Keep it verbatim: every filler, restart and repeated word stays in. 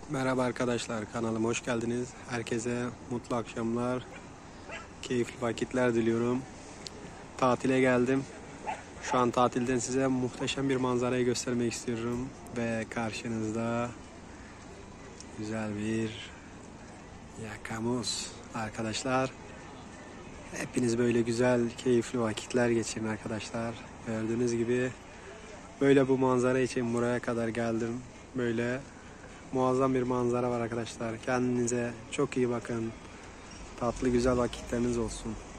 Merhaba arkadaşlar, kanalıma hoş geldiniz. Herkese mutlu akşamlar, keyifli vakitler diliyorum. Tatile geldim. Şu an tatilden size muhteşem bir manzarayı göstermek istiyorum. Ve karşınızda güzel bir yakamoz arkadaşlar. Hepiniz böyle güzel, keyifli vakitler geçirin arkadaşlar. Gördüğünüz gibi böyle bu manzara için buraya kadar geldim. Böyle muazzam bir manzara var arkadaşlar. Kendinize çok iyi bakın. Tatlı güzel vakitleriniz olsun.